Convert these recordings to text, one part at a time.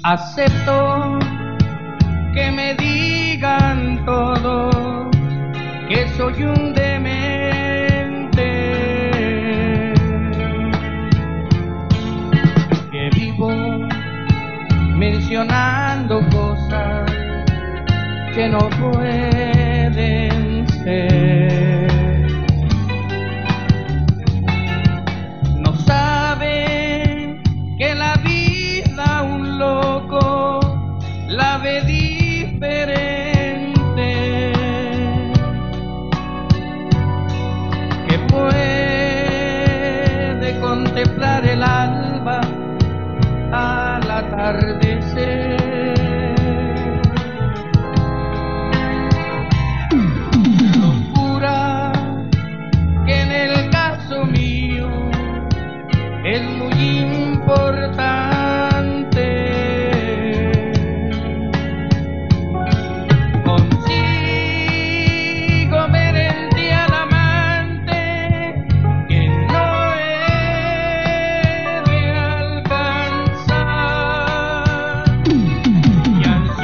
Acepto que me digan todos que soy un demente, que vivo mencionando cosas que no pueden ser. No sabe que la vida un loco la ve diferente, que puede contemplar el alba al atardecer. Locura que en el caso mío es muy importante. Consigo ver en ti al amante que no he de alcanzar, y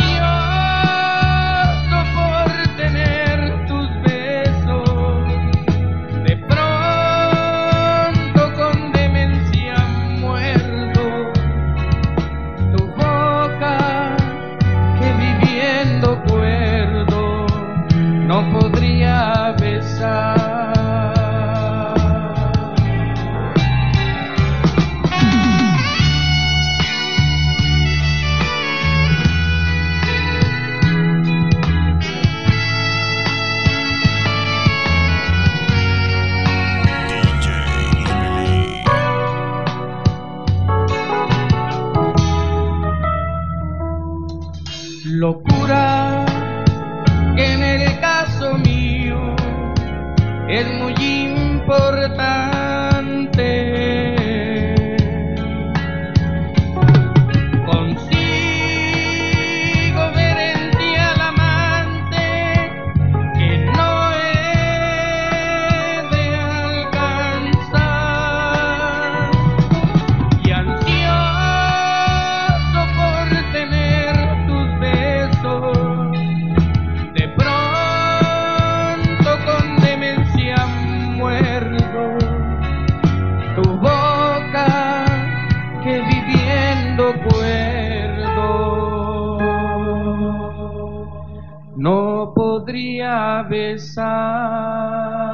ansioso por tener tus besos, de pronto con demencia muerdo tu boca que viviendo cuerdo no podría besar. Locura que en el caso mío es muy importante. Consigo ver en ti al amante que no he de alcanzar, y ansioso por tener tus besos, de pronto con demencia muerdo tu boca que viviendo cuerdo no podría besar.